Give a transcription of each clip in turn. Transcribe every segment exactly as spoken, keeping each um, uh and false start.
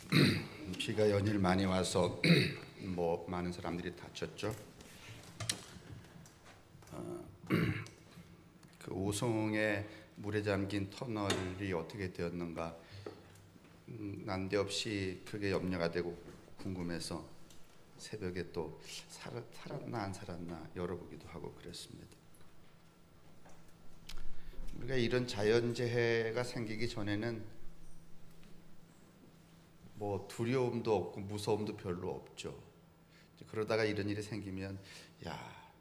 비가 연일 많이 와서 뭐 많은 사람들이 다쳤죠. 어, 그 오송의 물에 잠긴 터널이 어떻게 되었는가 음, 난데없이 그게 염려가 되고 궁금해서 새벽에 또 살, 살았나 안 살았나 열어보기도 하고 그랬습니다. 우리가 이런 자연재해가 생기기 전에는 뭐 두려움도 없고 무서움도 별로 없죠. 그러다가 이런 일이 생기면 야,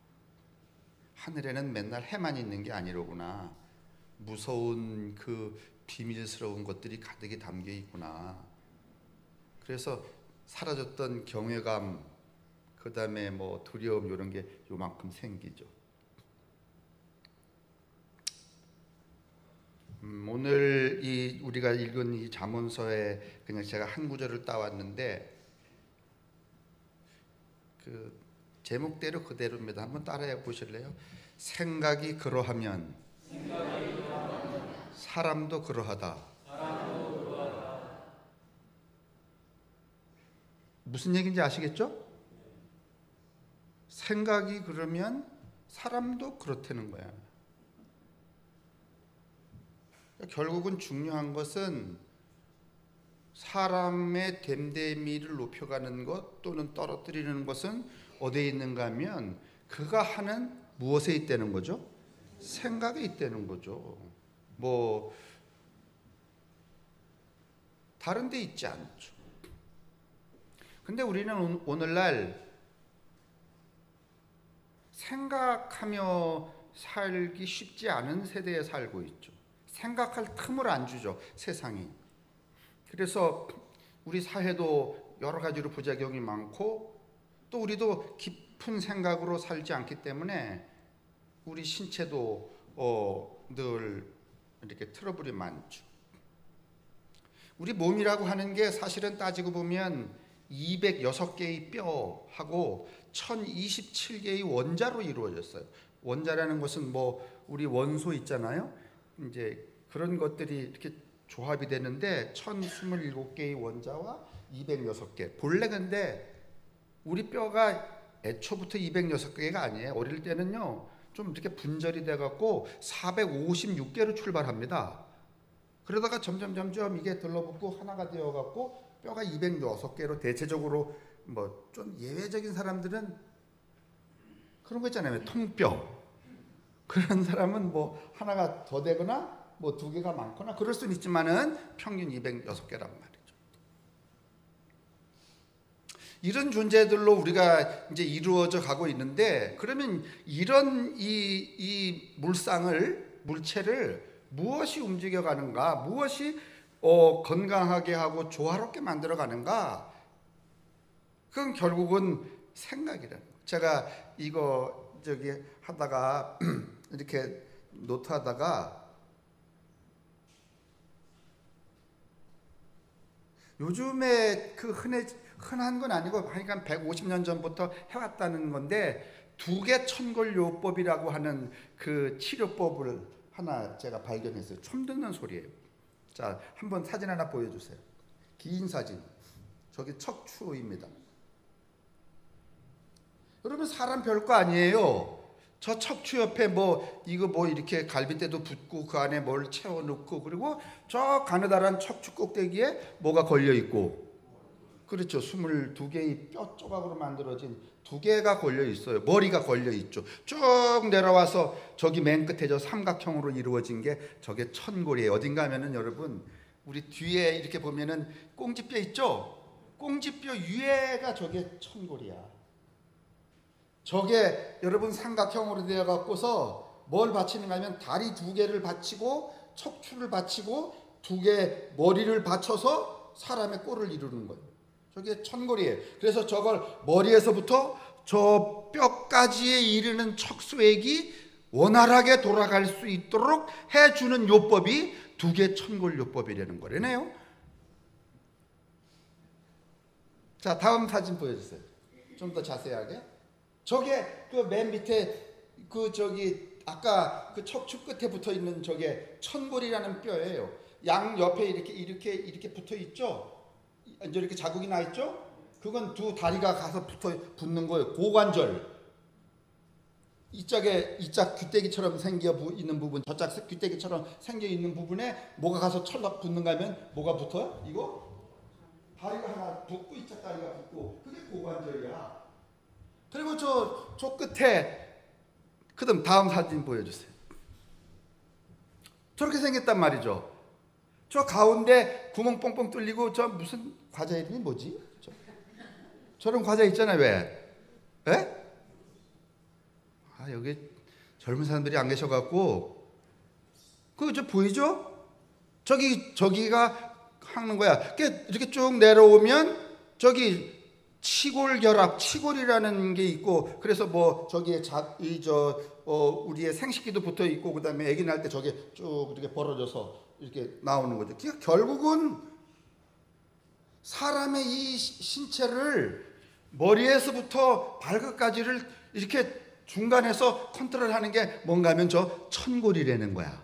하늘에는 맨날 해만 있는 게 아니로구나. 무서운 그 비밀스러운 것들이 가득히 담겨 있구나. 그래서 사라졌던 경외감, 그 다음에 뭐 두려움 이런 게 요만큼 생기죠. 음, 오늘 이 우리가 읽은 이 잠언서에 그냥 제가 한 구절을 따왔는데 그 제목대로 그대로입니다. 한번 따라해 보실래요? 생각이 그러하면, 생각이 그러하면 사람도 그러하다. 사람도 그러하다. 무슨 얘기인지 아시겠죠? 생각이 그러면 사람도 그렇다는 거야. 결국은 중요한 것은 사람의 됨됨이를 높여가는 것 또는 떨어뜨리는 것은 어디에 있는가 하면 그가 하는 무엇에 있다는 거죠? 생각에 있다는 거죠. 뭐 다른 데 있지 않죠. 근데 우리는 오늘날 생각하며 살기 쉽지 않은 세대에 살고 있죠. 생각할 틈을 안 주죠, 세상이. 그래서 우리 사회도 여러 가지로 부작용이 많고 또 우리도 깊은 생각으로 살지 않기 때문에 우리 신체도 어, 늘 이렇게 트러블이 많죠. 우리 몸이라고 하는 게 사실은 따지고 보면 이백육 개의 뼈하고 천이십칠 개의 원자로 이루어졌어요. 원자라는 것은 뭐 우리 원소 있잖아요. 이제 그런 것들이 이렇게 조합이 되는데 천이십칠 개의 원자와 이백육 개. 본래 근데 우리 뼈가 애초부터 이백육 개가 아니에요. 어릴 때는요 좀 이렇게 분절이 돼갖고 사백오십육 개로 출발합니다. 그러다가 점점 점점 이게 들러붙고 하나가 되어갖고 뼈가 이백육 개로 대체적으로 뭐 좀 예외적인 사람들은 그런 거 있잖아요. 통뼈. 그런 사람은 뭐 하나가 더 되거나 뭐 두 개가 많거나 그럴 수는 있지만은 평균 이백육 개란 말이죠. 이런 존재들로 우리가 이제 이루어져 가고 있는데 그러면 이런 이, 이 물상을 물체를 무엇이 움직여 가는가, 무엇이 어, 건강하게 하고 조화롭게 만들어 가는가? 그건 결국은 생각이라는 거예요. 제가 이거 저기 하다가 이렇게 노트하다가 요즘에 그 흔해, 흔한 건 아니고 하여간 백오십 년 전부터 해왔다는 건데 두개 천골요법이라고 하는 그 치료법을 하나 제가 발견했어요. 처음 듣는 소리예요. 자, 한번 사진 하나 보여주세요. 긴 사진. 저기 척추입니다. 여러분 사람 별거 아니에요. 저 척추 옆에 뭐 이거 뭐 이렇게 갈비뼈도 붙고 그 안에 뭘 채워 넣고 그리고 저 가느다란 척추 꼭대기에 뭐가 걸려 있고 그렇죠. 스물두 개의 뼈 조각으로 만들어진 두 개가 걸려 있어요. 머리가 걸려 있죠. 쭉 내려와서 저기 맨 끝에 저 삼각형으로 이루어진 게 저게 천골이에요. 어딘가 하면은 여러분 우리 뒤에 이렇게 보면은 꽁지뼈 있죠. 꽁지뼈 위에가 저게 천골이야. 저게 여러분 삼각형으로 되어 갖고서 뭘 받치는가 하면 다리 두 개를 받치고 척추를 받치고 두 개 머리를 받쳐서 사람의 꼴을 이루는 거예요. 저게 천골이에요. 그래서 저걸 머리에서부터 저 뼈까지에 이르는 척수액이 원활하게 돌아갈 수 있도록 해주는 요법이 두 개 천골요법이라는 거래네요. 자, 다음 사진 보여주세요. 좀 더 자세하게. 저게 그 맨 밑에 그 저기 아까 그 척추 끝에 붙어 있는 저게 천골이라는 뼈예요. 양 옆에 이렇게 이렇게 이렇게 붙어 있죠. 이제 이렇게 자국이 나 있죠? 그건 두 다리가 가서 붙어 붙는 거예요. 고관절. 이짝에 이짝 귀때기처럼 생겨 있는 부분, 저짝 귀때기처럼 생겨 있는 부분에 뭐가 가서 철썩 붙는가 하면 뭐가 붙어요? 이거 다리가 하나 붙고 이짝 다리가 붙고 그게 고관절이야. 그리고 저, 저 끝에 그다음 다음 사진 보여주세요. 저렇게 생겼단 말이죠. 저 가운데 구멍 뻥뻥 뚫리고 저 무슨 과자 이름이 뭐지? 저, 저런 과자 있잖아요. 왜? 에? 아, 여기 젊은 사람들이 안 계셔갖고 그거 저 보이죠? 저기 저기가 하는 거야. 이렇게 쭉 내려오면 저기 치골결합, 치골이라는 게 있고 그래서 뭐 저기에 이저 어, 우리의 생식기도 붙어 있고 그다음에 아기 낳을 때 저게 쭉 이렇게 벌어져서 이렇게 나오는 거죠. 그러니까 결국은 사람의 이 신체를 머리에서부터 발끝까지를 이렇게 중간에서 컨트롤하는 게 뭔가 하면 저 천골이라는 거야.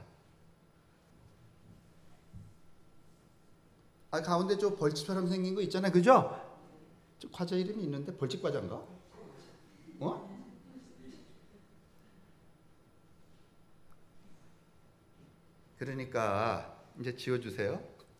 아, 가운데 저 벌집처럼 생긴 거 있잖아요. 그죠? 저 과자 이름이 있는데 벌집 과자인가? 어? 그러니까 이제 지워주세요.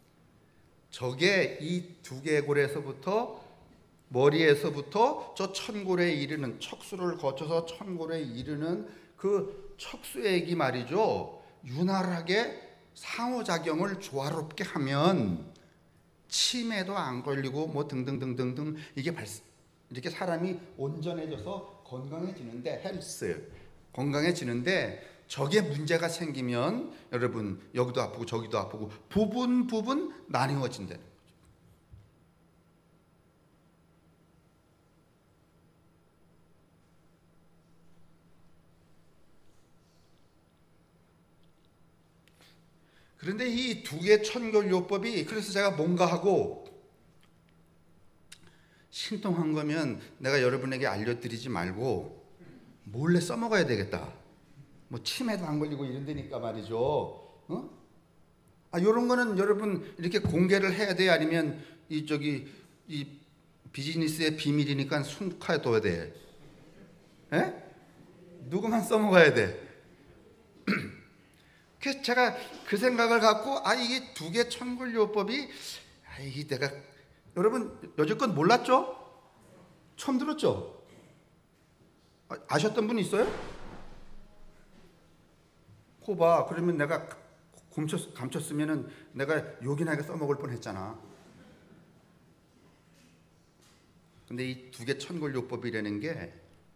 저게 이 두개골에서부터 머리에서부터 저 천골에 이르는 척수를 거쳐서 천골에 이르는 그 척수액이 말이죠. 윤활하게 상호작용을 조화롭게 하면 치매도 안 걸리고 뭐 등등등등등 이게 발, 이렇게 사람이 온전해져서 건강해지는데 헬스 건강해지는데 저게 문제가 생기면 여러분 여기도 아프고 저기도 아프고 부분 부분 나뉘어진다는 거죠. 그런데 이 두 개 천골요법이 그래서 제가 뭔가 하고 신통한 거면 내가 여러분에게 알려드리지 말고 몰래 써먹어야 되겠다. 뭐 치매도 안 걸리고 이런 데니까 말이죠. 어? 아, 요런 거는 여러분 이렇게 공개를 해야 돼? 아니면 이 저기 이 비즈니스의 비밀이니까 숨가둬야 돼? 에? 누구만 써먹어야 돼? 그래서 제가 그 생각을 갖고 아 이게 두 개 천골요법이 아 이게 내가 여러분 여지껏 몰랐죠? 처음 들었죠? 아, 아셨던 분 있어요? 코 봐. 그러면 내가 감췄, 감췄으면은 내가 욕이나 하게 써먹을 뻔했잖아. 근데 이 두 개 천골요법이라는 게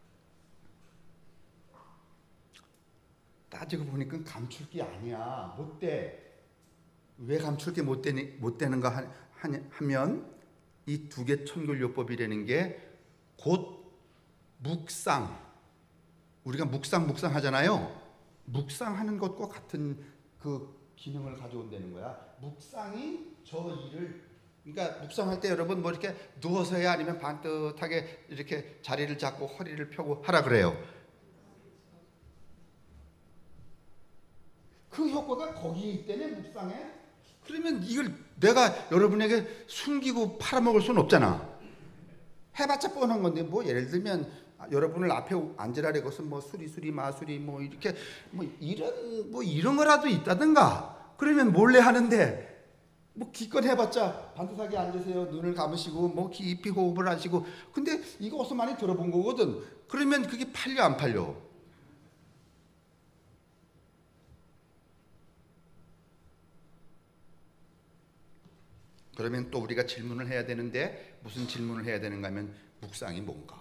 따지고 보니까 감출 게 아니야. 못 돼. 왜 감출 게 못 되니 못 되는가 하, 하면 이 두 개 천골요법이라는 게 곧 묵상. 우리가 묵상 묵상 하잖아요. 묵상하는 것과 같은 그 기능을 가져온다는 거야. 묵상이 저 일을 그러니까 묵상할 때 여러분 뭐 이렇게 누워서 해야 아니면 반듯하게 이렇게 자리를 잡고 허리를 펴고 하라 그래요. 그 효과가 거기에 있다네 묵상에. 그러면 이걸 내가 여러분에게 숨기고 팔아먹을 수는 없잖아. 해봤자 뻔한 건데 뭐 예를 들면 여러분을 앞에 앉으라는 것은 뭐 수리수리 마수리 뭐 이렇게 뭐 이런 뭐 이런 거라도 있다든가 그러면 몰래 하는데 뭐 기껏 해봤자 반듯하게 앉으세요. 눈을 감으시고 뭐 깊이 호흡을 하시고 근데 이거 어디서 많이 들어본 거거든. 그러면 그게 팔려 안 팔려? 그러면 또 우리가 질문을 해야 되는데 무슨 질문을 해야 되는가 하면 묵상이 뭔가?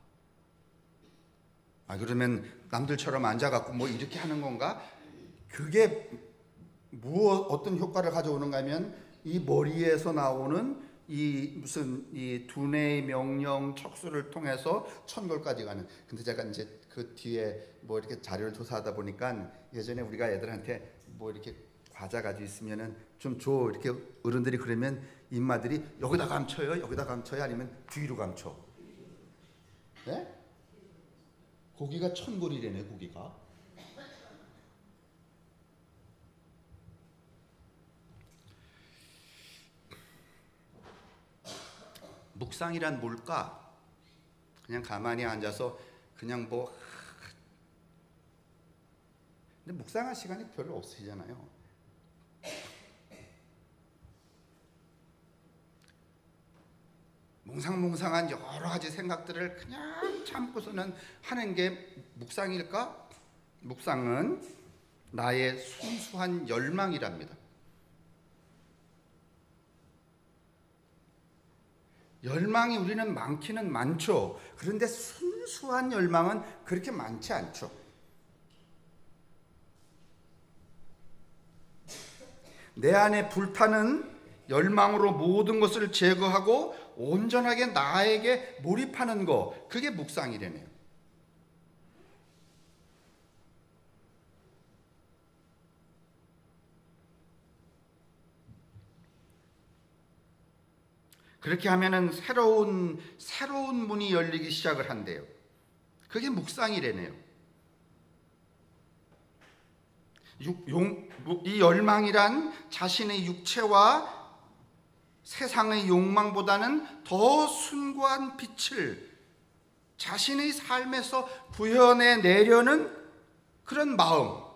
아 그러면 남들처럼 앉아갖고 뭐 이렇게 하는 건가? 그게 무엇 어떤 효과를 가져오는가 하면 이 머리에서 나오는 이 무슨 이 두뇌의 명령 척수를 통해서 천골까지 가는. 근데 제가 이제 그 뒤에 뭐 이렇게 자료를 조사하다 보니까 예전에 우리가 애들한테 뭐 이렇게 과자 가지고 있으면은 좀 줘 이렇게 어른들이 그러면 입마들이 여기다 감춰요, 여기다 감춰요, 아니면 뒤로 감춰. 네? 고기가 천골이래네 고기가. 묵상이란 뭘까? 그냥 가만히 앉아서 그냥 뭐 근데 묵상할 시간이 별로 없으시잖아요. 몽상몽상한 여러 가지 생각들을 그냥 참고서는 하는 게 묵상일까? 묵상은 나의 순수한 열망이랍니다. 열망이 우리는 많기는 많죠. 그런데 순수한 열망은 그렇게 많지 않죠. 내 안에 불타는 열망으로 모든 것을 제거하고 온전하게 나에게 몰입하는 거, 그게 묵상이라네요. 그렇게 하면은 새로운 새로운 문이 열리기 시작을 한대요. 그게 묵상이라네요. 육, 용, 이 열망이란 자신의 육체와 세상의 욕망보다는 더 숭고한 빛을 자신의 삶에서 구현해 내려는 그런 마음. 아,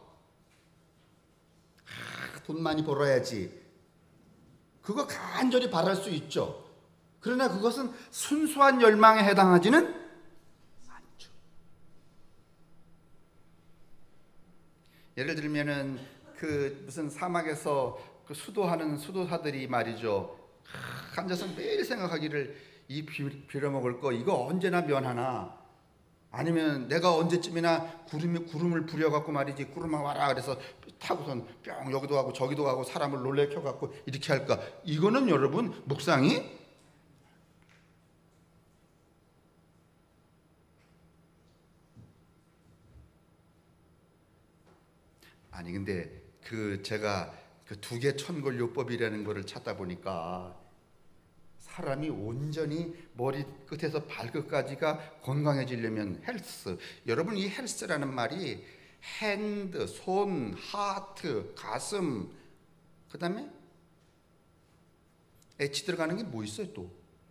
돈 많이 벌어야지. 그거 간절히 바랄 수 있죠. 그러나 그것은 순수한 열망에 해당하지는 않죠. 예를 들면은 그 무슨 사막에서 그 수도하는 수도사들이 말이죠. 하, 앉아서 매일 생각하기를 이 빌어먹을 거 이거 언제나 면하나, 아니면 내가 언제쯤이나 구름이 구름을 부려갖고 말이지 구름아 와라 그래서 타고선 뿅 여기도 가고 저기도 가고 사람을 놀래켜갖고 이렇게 할까. 이거는 여러분 묵상이 아니 근데 그 제가 그 두 개 천골요법이라는 거를 찾다 보니까 사람이 온전히 머리 끝에서 발끝까지가 건강해지려면 헬스. 여러분 이 헬스라는 말이 핸드, 손, 하트, 가슴, 그 다음에 H 들어가는 게 뭐 있어요 또?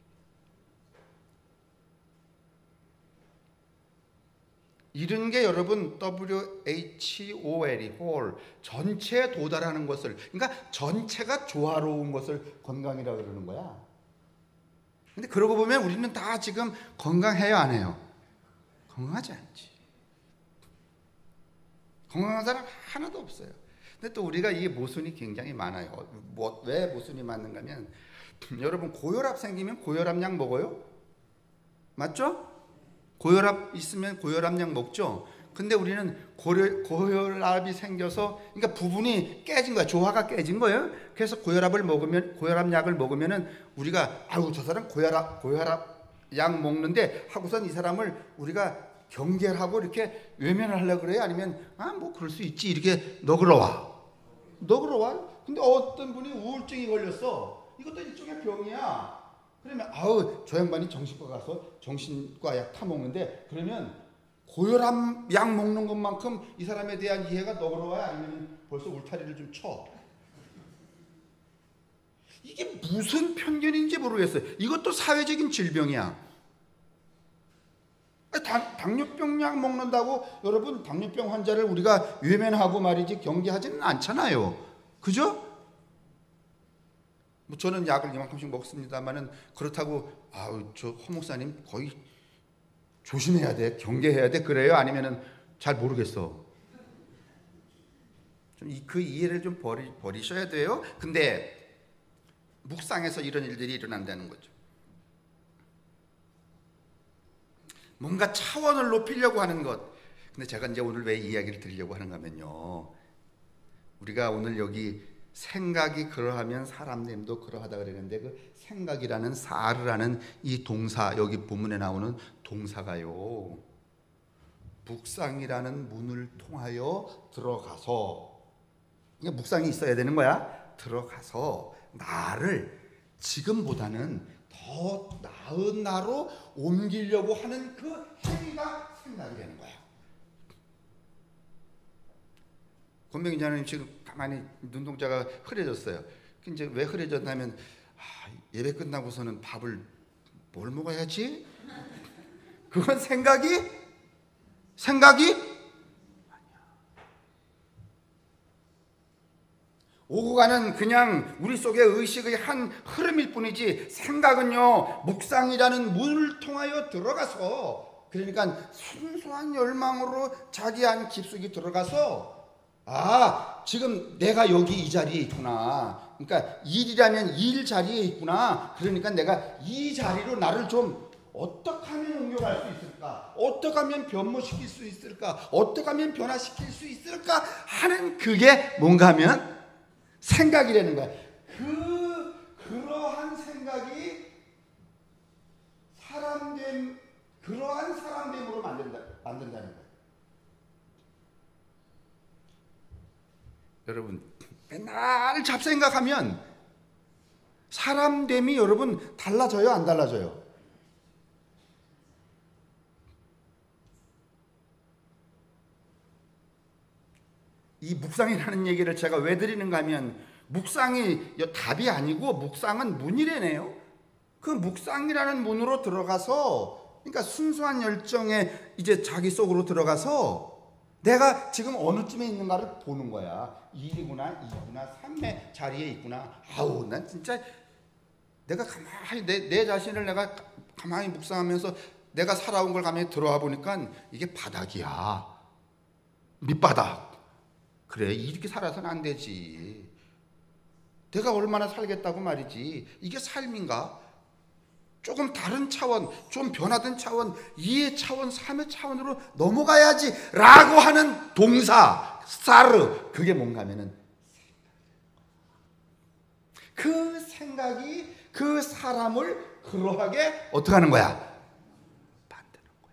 이런 게 여러분 더블유 에이치 오 엘이 홀 전체에 도달하는 것을, 그러니까 전체가 조화로운 것을 건강이라고 그러는 거야. 근데 그러고 보면 우리는 다 지금 건강해요 안 해요? 건강하지 않지. 건강한 사람 하나도 없어요. 근데 또 우리가 이 모순이 굉장히 많아요. 뭐, 왜 모순이 많은가 하면 여러분 고혈압 생기면 고혈압약 먹어요? 맞죠? 고혈압 있으면 고혈압약 먹죠. 근데 우리는 고혈, 고혈압이 생겨서 그러니까 부분이 깨진 거야. 조화가 깨진 거예요. 그래서 고혈압을 먹으면 고혈압약을 먹으면은 우리가 아유 저 사람 고혈압 고혈압약 먹는데 하고선 이 사람을 우리가 경계하고 이렇게 외면을 하려고 그래요? 아니면 아 뭐 그럴 수 있지 이렇게 너그러워. 너그러워. 근데 어떤 분이 우울증이 걸렸어. 이것도 일종의 병이야. 그러면 아우 저 양반이 정신과 가서 정신과 약 타 먹는데, 그러면 고혈압 약 먹는 것만큼 이 사람에 대한 이해가 너그러워요? 아니면 벌써 울타리를 좀 쳐? 이게 무슨 편견인지 모르겠어요. 이것도 사회적인 질병이야. 당, 당뇨병 약 먹는다고 여러분 당뇨병 환자를 우리가 외면하고 말이지 경계하지는 않잖아요. 그죠? 뭐 저는 약을 이만큼씩 먹습니다만은 그렇다고 아우 저 허 목사님 거의 조심해야 돼, 경계해야 돼 그래요? 아니면은 잘 모르겠어. 좀 그 이해를 좀 버리, 버리셔야 돼요. 근데 묵상에서 이런 일들이 일어난다는 거죠. 뭔가 차원을 높이려고 하는 것. 근데 제가 이제 오늘 왜 이야기를 드리려고 하는가 하면요, 우리가 오늘 여기 생각이 그러하면 사람됨도 그러하다 그러는데 그 생각이라는 사르라는 이 동사, 여기 본문에 나오는 동사가요 묵상이라는 문을 통하여 들어가서, 그러니까 묵상이 있어야 되는 거야. 들어가서 나를 지금보다는 더 나은 나로 옮기려고 하는 그 행위가 생각이 되는 거야. 권병희 자님 지금 가만히 눈동자가 흐려졌어요. 이제 왜 흐려졌냐면 아, 예배 끝나고서는 밥을 뭘 먹어야지? 그건 생각이 생각이 아니야. 오고 가는 그냥 우리 속의 의식의 한 흐름일 뿐이지, 생각은요 묵상이라는 문을 통하여 들어가서, 그러니까 순수한 열망으로 자기 안 깊숙이 들어가서, 아 지금 내가 여기 이 자리에 있구나, 그러니까 일이라면 일 자리에 있구나, 그러니까 내가 이 자리로 나를 좀 어떻게 하면 옮겨갈 수 있을까, 어떻게 하면 변모시킬 수 있을까, 어떻게 하면 변화시킬 수 있을까 하는, 그게 뭔가 하면 생각이라는 거야. 그 그러한 생각이 사람됨, 그러한 사람됨으로 만든다, 만든다는 거야. 여러분 맨날 잡생각하면 사람됨이 여러분 달라져요, 안 달라져요? 이 묵상이라는 얘기를 제가 왜 드리는가 하면, 묵상이 답이 아니고 묵상은 문이래네요. 그 묵상이라는 문으로 들어가서, 그러니까 순수한 열정에 이제 자기 속으로 들어가서 내가 지금 어느쯤에 있는가를 보는 거야. 일이구나, 이구나, 삶의 자리에 있구나. 아우, 난 진짜 내가 가만히 내, 내 자신을 내가 가만히 묵상하면서 내가 살아온 걸 가만히 들어와 보니까 이게 바닥이야. 밑바닥. 그래, 이렇게 살아서는 안 되지. 내가 얼마나 살겠다고 말이지. 이게 삶인가? 조금 다른 차원, 좀 변화된 차원, 이해 차원, 삶의 차원으로 넘어가야지 라고 하는 동사, 사르, 그게 뭔가 하면은 그 생각이 그 사람을 그러하게 어떻게 하는 거야? 만드는 거야.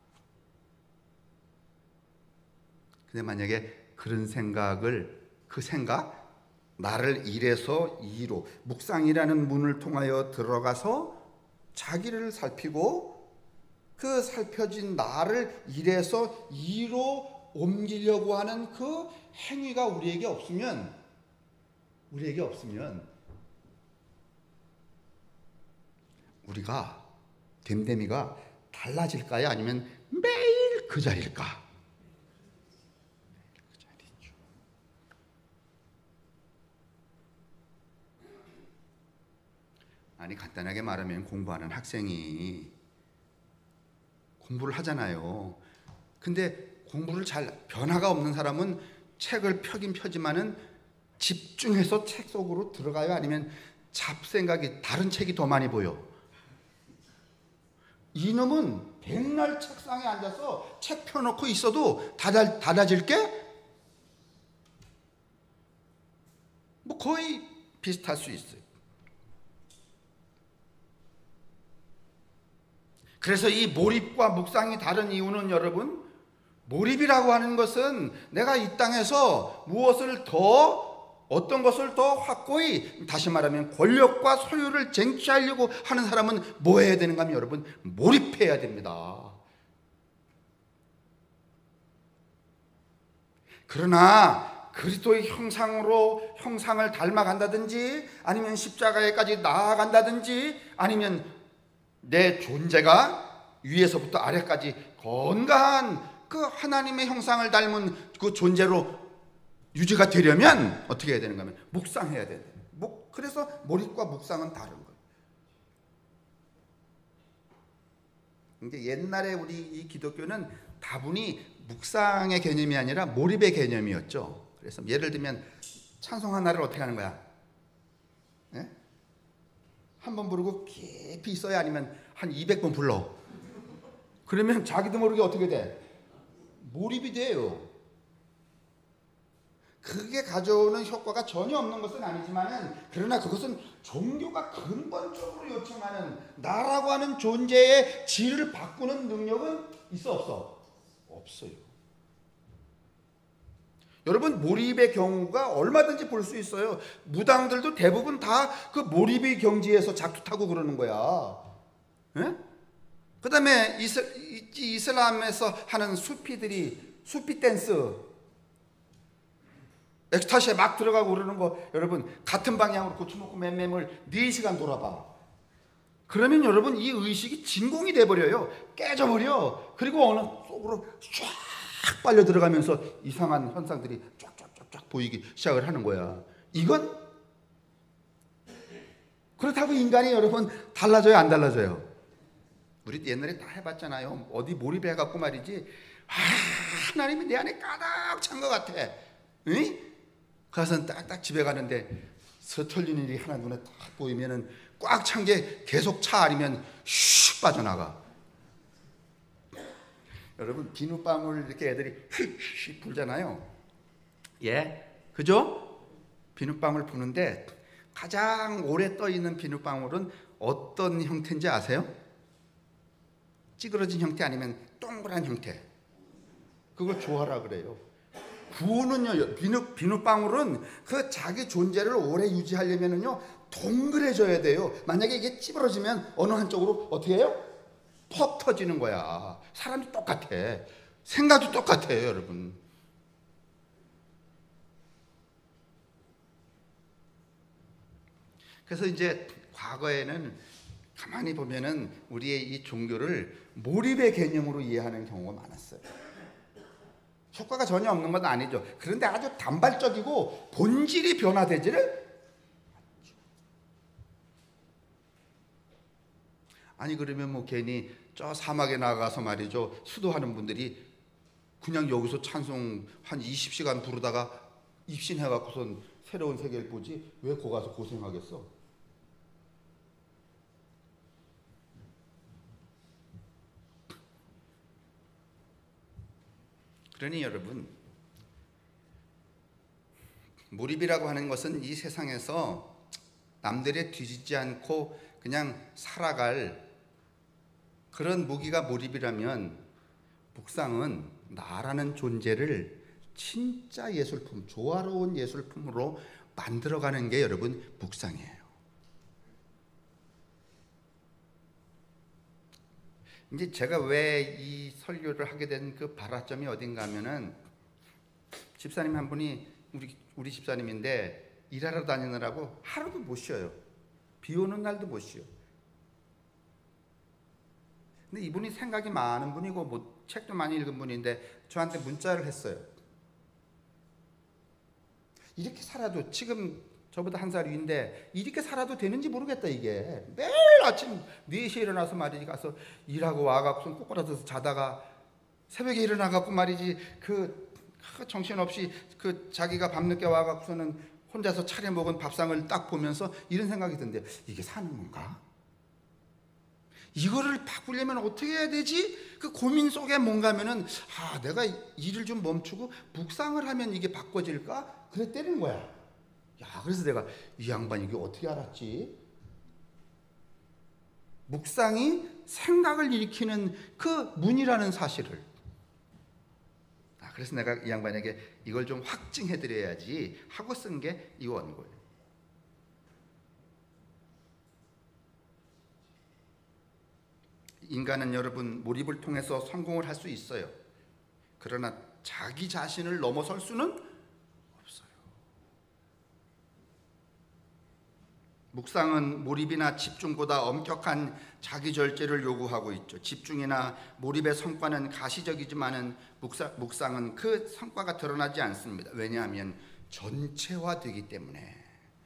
근데 만약에 그런 생각을, 그 생각, 나를 일에서 이로, 묵상이라는 문을 통하여 들어가서 자기를 살피고 그 살펴진 나를 일에서 이로 옮기려고 하는 그 행위가 우리에게 없으면, 우리에게 없으면 우리가, 됨됨이가 달라질까요? 아니면 매일 그 자리일까? 아니, 간단하게 말하면 공부하는 학생이 공부를 하잖아요. 근데 공부를 잘, 변화가 없는 사람은 책을 펴긴 펴지만은 집중해서 책 속으로 들어가요? 아니면 잡생각이, 다른 책이 더 많이 보여? 이놈은 백날 책상에 앉아서 책 펴놓고 있어도 닫아, 닫아질 게 뭐 거의 비슷할 수 있어요. 그래서 이 몰입과 묵상이 다른 이유는, 여러분, 몰입이라고 하는 것은 내가 이 땅에서 무엇을 더, 어떤 것을 더 확고히, 다시 말하면 권력과 소유를 쟁취하려고 하는 사람은 뭐 해야 되는가 하면, 여러분, 몰입해야 됩니다. 그러나 그리스도의 형상으로, 형상을 닮아간다든지, 아니면 십자가에까지 나아간다든지, 아니면 내 존재가 위에서부터 아래까지 건강한 그 하나님의 형상을 닮은 그 존재로 유지가 되려면 어떻게 해야 되는가 하면 묵상해야 돼요. 그래서 몰입과 묵상은 다른 거예요. 그러니까 옛날에 우리 이 기독교는 다분히 묵상의 개념이 아니라 몰입의 개념이었죠. 그래서 예를 들면 찬송 하나를 어떻게 하는 거야? 네? 한 번 부르고 깊이 있어야, 아니면 한 이백 번 불러. 그러면 자기도 모르게 어떻게 돼? 몰입이 돼요. 그게 가져오는 효과가 전혀 없는 것은 아니지만은, 그러나 그것은 종교가 근본적으로 요청하는, 나라고 하는 존재의 질을 바꾸는 능력은 있어, 없어? 없어요. 여러분, 몰입의 경우가 얼마든지 볼 수 있어요. 무당들도 대부분 다 그 몰입의 경지에서 작두 타고 그러는 거야. 예? 그 다음에 이슬, 이슬람에서 하는 수피들이, 수피 댄스, 엑스타시에 막 들어가고 그러는 거, 여러분, 같은 방향으로 고쳐놓고 맴맴을 네 시간 돌아봐. 그러면 여러분 이 의식이 진공이 돼버려요. 깨져버려. 그리고 어느 속으로 쫙 빨려 들어가면서 이상한 현상들이 쫙쫙쫙쫙 보이기 시작을 하는 거야. 이건 그렇다고 인간이 여러분 달라져요, 안 달라져요? 우리 옛날에 다 해봤잖아요. 어디 몰입해갖고 말이지. 아, 하나님이 내 안에 가득 찬 것 같아. 응? 가서 딱딱 집에 가는데 서툴리는 일이 하나 눈에 딱 보이면은 꽉 찬 게 계속 차 아니면 슉 빠져나가. 여러분 비눗방울 이렇게 애들이 휙휙 불잖아요. 예, 그죠? 비눗방울 부는데 가장 오래 떠 있는 비눗방울은 어떤 형태인지 아세요? 찌그러진 형태 아니면 동그란 형태. 그걸 조화라 그래요. 부는요, 비눗, 비눗방울은 그 자기 존재를 오래 유지하려면은요, 동그래져야 돼요. 만약에 이게 찌그러지면 어느 한쪽으로 어떻게 해요? 퍽 터지는 거야. 사람도 똑같아. 생각도 똑같아요, 여러분. 그래서 이제 과거에는 가만히 보면은 우리의 이 종교를 몰입의 개념으로 이해하는 경우가 많았어요. 효과가 전혀 없는 건 아니죠. 그런데 아주 단발적이고 본질이 변화되지를 않죠. 아니 그러면 뭐 괜히 저 사막에 나가서 말이죠. 수도하는 분들이 그냥 여기서 찬송 한 이십 시간 부르다가 입신해갖고선 새로운 세계를 보지 왜 거기 가서 고생하겠어? 그러니 여러분, 몰입이라고 하는 것은 이 세상에서 남들에 뒤지지 않고 그냥 살아갈 그런 무기가 몰입이라면, 묵상은 나라는 존재를 진짜 예술품, 조화로운 예술품으로 만들어가는 게 여러분 묵상이에요. 이제 제가 왜 이 설교를 하게 된 그 발화점이 어딘가 하면은, 집사님 한 분이 우리 우리 집사님인데 일하러 다니느라고 하루도 못 쉬어요. 비 오는 날도 못 쉬어. 근데 이분이 생각이 많은 분이고 뭐 책도 많이 읽은 분인데 저한테 문자를 했어요. 이렇게 살아도, 지금 저보다 한 살 위인데 이렇게 살아도 되는지 모르겠다. 이게 매일 아침 네 시에 일어나서 말이지 가서 일하고 와갖고 꼬꾸라져서 자다가 새벽에 일어나갖고 말이지 그 정신없이 그 자기가 밤늦게 와갖고서는 혼자서 차려 먹은 밥상을 딱 보면서 이런 생각이 드는데, 이게 사는 건가? 이거를 바꾸려면 어떻게 해야 되지? 그 고민 속에 뭔가 하면은, 아, 내가 일을 좀 멈추고 묵상을 하면 이게 바꿔질까? 그랬다는 거야. 야, 그래서 내가 이 양반이 이게 어떻게 알았지? 묵상이 생각을 일으키는 그 문이라는 사실을. 아, 그래서 내가 이 양반에게 이걸 좀 확증해 드려야지 하고 쓴 게 이 원고예요. 인간은 여러분 몰입을 통해서 성공을 할 수 있어요. 그러나 자기 자신을 넘어설 수는 없어요. 묵상은 몰입이나 집중보다 엄격한 자기 절제를 요구하고 있죠. 집중이나 몰입의 성과는 가시적이지만은 묵상, 묵상은 그 성과가 드러나지 않습니다. 왜냐하면 전체화되기 때문에.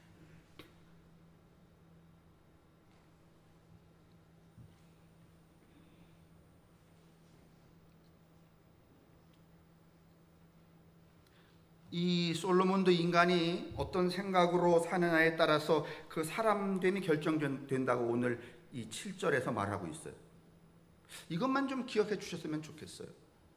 이 솔로몬도 인간이 어떤 생각으로 사느냐에 따라서 그 사람됨이 결정된다고 오늘 이 칠 절에서 말하고 있어요. 이것만 좀 기억해 주셨으면 좋겠어요.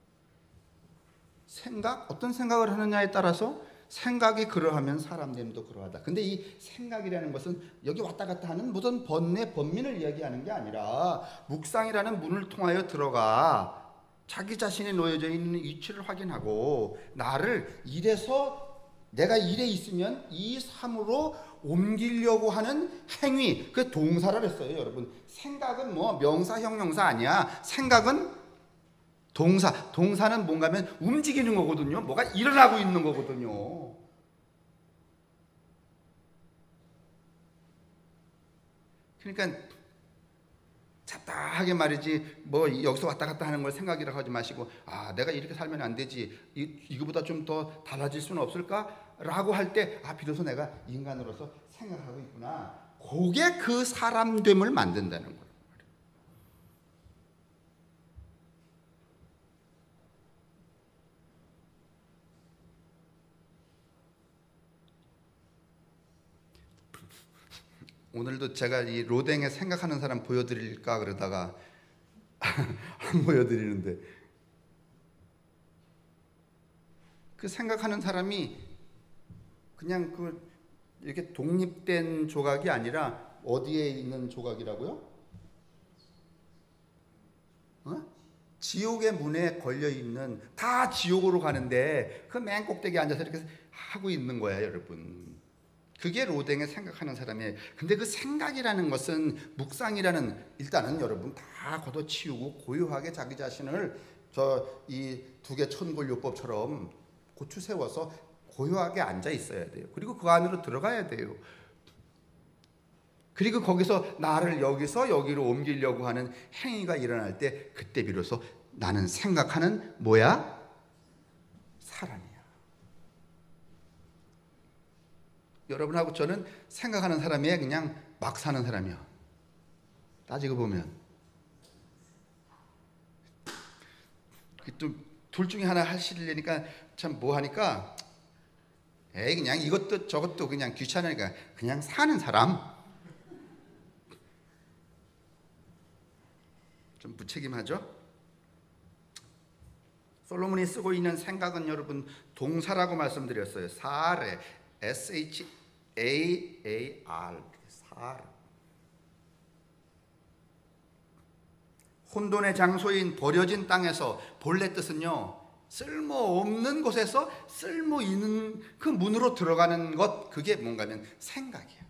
생각, 어떤 생각을 하느냐에 따라서 생각이 그러하면 사람됨도 그러하다. 근데 이 생각이라는 것은 여기 왔다 갔다 하는 무슨 번뇌, 번민을 이야기하는 게 아니라 묵상이라는 문을 통하여 들어가 자기 자신이 놓여져 있는 위치를 확인하고 나를 일에서, 내가 일에 있으면 이 삶으로 옮기려고 하는 행위, 그 동사를 했어요. 여러분, 생각은 뭐 명사, 형용사 아니야. 생각은 동사, 동사는 뭔가 하면 움직이는 거거든요. 뭐가 일어나고 있는 거거든요. 그러니까 생각하게 말이지, 뭐 여기서 왔다 갔다 하는 걸 생각이라고 하지 마시고, 아 내가 이렇게 살면 안 되지, 이, 이거보다 좀 더 달라질 수는 없을까? 라고 할 때, 아 비로소 내가 인간으로서 생각하고 있구나. 그게 그 사람됨을 만든다는 거예요. 오늘도 제가 이 로댕에 생각하는 사람 보여드릴까 그러다가 안 보여드리는데, 그 생각하는 사람이 그냥 그 이렇게 독립된 조각이 아니라 어디에 있는 조각이라고요? 어? 지옥의 문에 걸려 있는, 다 지옥으로 가는데 그 맨 꼭대기에 앉아서 이렇게 하고 있는 거예요, 여러분. 그게 로댕의 생각하는 사람이에요. 근데 그 생각이라는 것은 묵상이라는, 일단은 여러분 다 걷어치우고 고요하게 자기 자신을 저 이 두 개 천골요법처럼 고추 세워서 고요하게 앉아 있어야 돼요. 그리고 그 안으로 들어가야 돼요. 그리고 거기서 나를 여기서 여기로 옮기려고 하는 행위가 일어날 때, 그때 비로소 나는 생각하는 뭐야? 사람이야. 여러분하고 저는 생각하는 사람이에요? 그냥 막 사는 사람이요? 따지고 보면 또 둘 중에 하나 하시려니까 참 뭐하니까, 에이 그냥 이것도 저것도 그냥 귀찮으니까 그냥 사는 사람. 좀 무책임하죠? 솔로몬이 쓰고 있는 생각은 여러분 동사라고 말씀드렸어요. 사르, 에스 에이치 에이 에이 알, 사르. 혼돈의 장소인 버려진 땅에서, 본래 뜻은요 쓸모없는 곳에서 쓸모 있는 그 문으로 들어가는 것, 그게 뭔가 하면 생각이에요.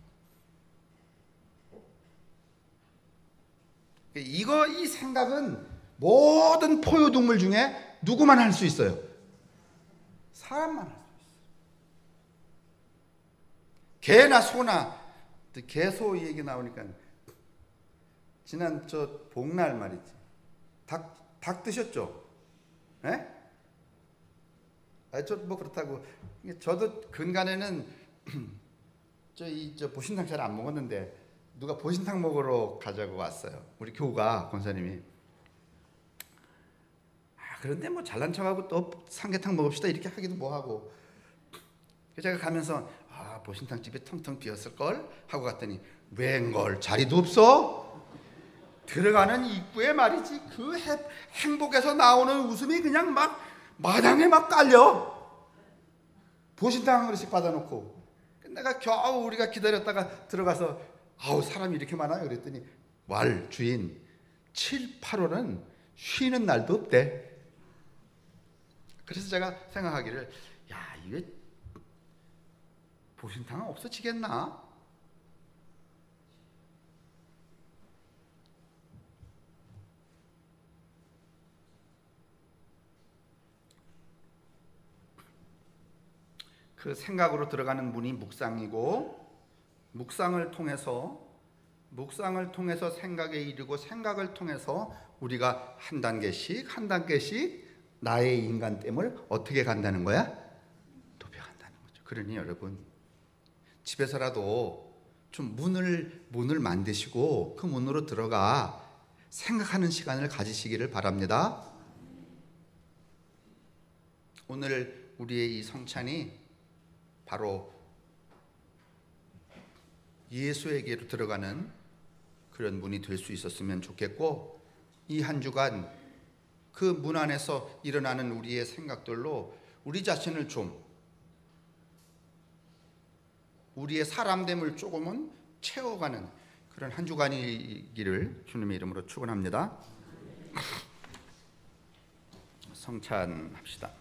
이거 이 생각은 모든 포유동물 중에 누구만 할 수 있어요? 사람만 할 수 있어요. 개나 소나, 개소 얘기 나오니까 지난 저 복날 말이지, 닭, 닭 드셨죠? 예? 아, 저 뭐 그렇다고, 저도 근간에는 저 이 저 보신탕 잘 안 먹었는데 누가 보신탕 먹으러 가자고 왔어요. 우리 교우가 권사님이. 아, 그런데 뭐 잘난 척하고 또 삼계탕 먹읍시다 이렇게 하기도 뭐하고. 제가 가면서 아 보신탕 집이 텅텅 비었을 걸 하고 갔더니, 웬걸 자리도 없어? 들어가는 입구에 말이지, 그 해, 행복에서 나오는 웃음이 그냥 막 마당에 막 깔려. 보신탕 한 그릇씩 받아놓고, 내가 겨우 우리가 기다렸다가 들어가서, 아우 사람이 이렇게 많아요 그랬더니, 왈 주인 칠, 팔월은 쉬는 날도 없대. 그래서 제가 생각하기를, 야 이게 보신탕은 없어지겠나? 그 생각으로 들어가는 문이 묵상이고, 묵상을 통해서 묵상을 통해서 생각에 이르고, 생각을 통해서 우리가 한 단계씩 한 단계씩 나의 인간됨을 어떻게 간다는 거야? 높여간다는 거죠. 그러니 여러분 집에서라도 좀 문을 문을 만드시고 그 문으로 들어가 생각하는 시간을 가지시기를 바랍니다. 오늘 우리의 이 성찬이 바로 예수에게로 들어가는 그런 문이 될 수 있었으면 좋겠고, 이 한 주간 그 문 안에서 일어나는 우리의 생각들로 우리 자신을 좀, 우리의 사람됨을 조금은 채워가는 그런 한 주간이기를 주님의 이름으로 축원합니다. 성찬합시다.